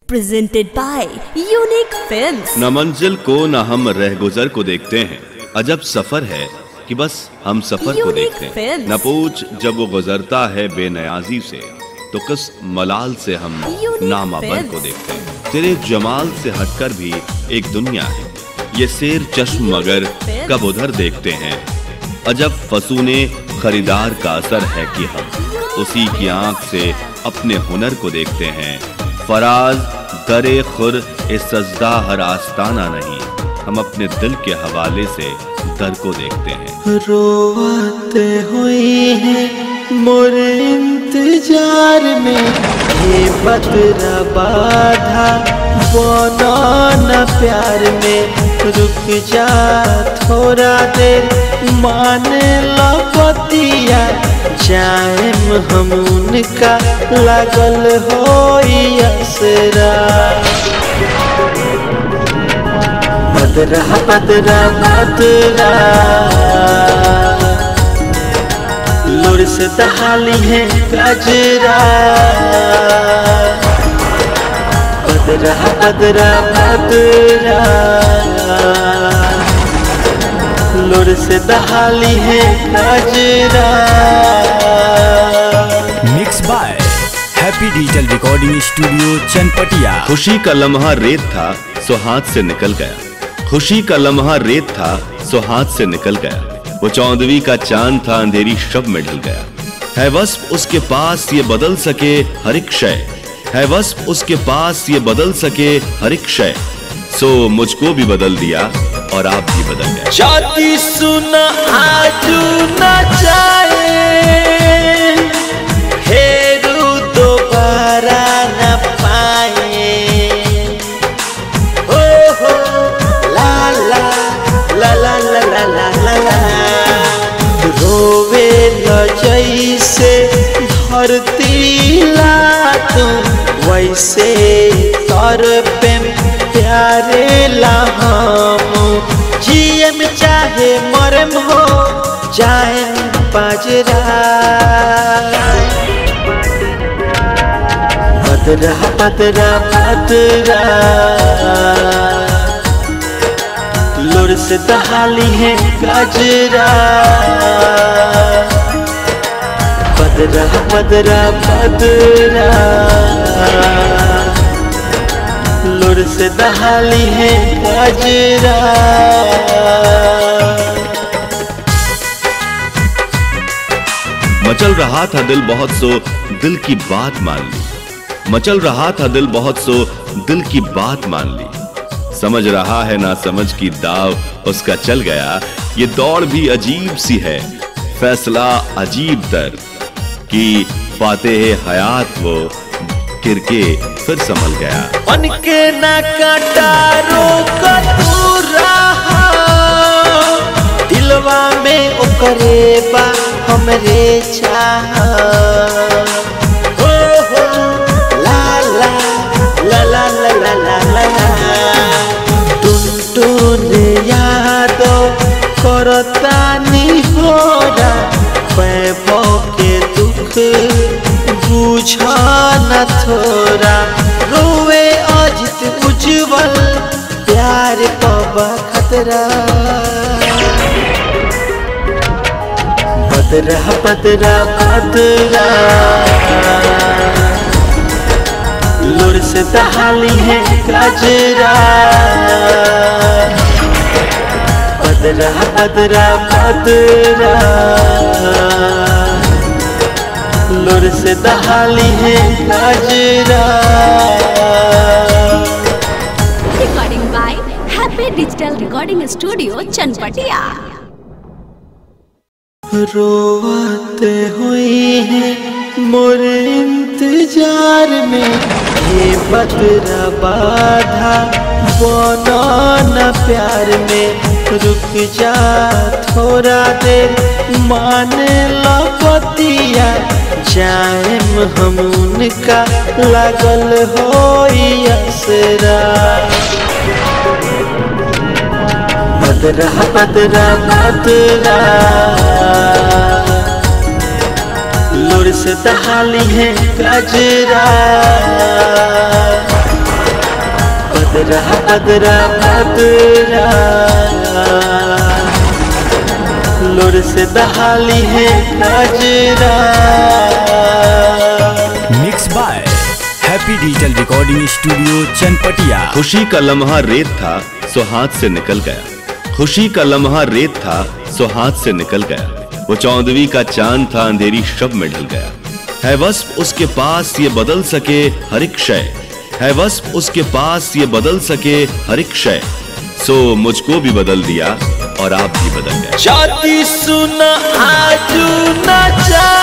Presented by Unique Films। न मंजिल को न हम रहगुजर को देखते हैं, अजब सफर है कि बस हम सफर को देखते हैं। न पूछ जब वो गुजरता है बेनियाजी से, तो किस मलाल से हम नामावर को देखते हैं। तेरे जमाल से हटकर भी एक दुनिया है, ये शेर चश्म मगर कब उधर देखते हैं। अजब फसूने खरीदार का असर है कि हम उसी की आंख से अपने हुनर को देखते हैं। फराज दरे खुर ए सजदा हर आस्ताना नहीं, हम अपने दिल के हवाले से दर को देखते हैं। रोते हुए हैं मोरे इंतजार में, ये बदरा बाधा बना न प्यार में। रुक जा थोड़ा देर मान लो बतिया, जाएम हम उनका लागल हो असरा। बदरा बदरा बदरा लोर से दहाली है गजरा। बदरा बदरा बदरा लोर से दहाली है गजरा। Mix by happy digital recording studio Chanpatia. खुशी का लम्हा रेत था सो हाथ से निकल गया, खुशी का लम्हा रेत था सो हाथ से निकल गया। वो चौदहवीं का चांद था अंधेरी शब में ढल गया। है वस्फ उसके पास ये बदल सके हर एक शय, है वस्फ उसके पास ये बदल सके हर एक शय। सो मुझको भी बदल दिया और आप भी बदल गए। शादी सुना आजू न जाए, फेरू दोबारा न पाए। हो ला ला ला ला ला ला ला ला ला। रोवे न जैसे धरती ला तुम, वैसे तर पे प्यारे ला हम। जियम चाहे मरम हो जाए बाजरा। बदरा बदरा बदरा लोर से दहाली है गजरा। बदरा बदरा बदरा लोर से दहाली है गजरा। मचल रहा था दिल बहुत सो दिल की बात मान ली, मचल रहा था दिल बहुत सो दिल की बात मान ली। समझ रहा है ना समझ की दाव उसका चल गया। ये दौड़ भी अजीब सी है, फैसला अजीब दर कि फातेह हयात वो किरके फिर संभल गया। उनके ना कटारो कतूरा दिलवा में ओकरे बा हमरे चाह। हो ला ला ला ला ला ला ला ला। टुन टुन यादो करतानी होरा, पैबो के दुख बुझा न थोड़ा। रोवे अजित उज्जवल प्यार पबा खतरा। बदरा बदरा बदरा लोर से दहाली है गजरा। बदरा बदरा बदरा लोर से दहाली है गजरा। Recording by Happy Digital Recording Studio Chanpatia. रोते हुए हैं मोरे इंतजार में, ये बदरा बाधा बना न प्यार में। रुक जा थोड़ा देर मान लो बतिया, जाएम हम उनका लागल हो असरा। बदरा बदरा बदरा लोर से दहाली है गजरा। बदरा बदरा बदरा लोर से दहाली है नजरा। Mix by happy digital recording studio Chanpatia. खुशी का लम्हा रेत था सो हाथ से निकल गया, खुशी का लम्हा रेत था सो हाथ से निकल गया। वो चौदहवीं का चांद था अंधेरी शब में ढल गया। है वस्फ उसके पास ये बदल सके हर एक शय, है वस्फ उसके पास ये बदल सके हर एक शय। सो मुझको भी बदल दिया और आप भी बदल गए। शादी सुना आजू ना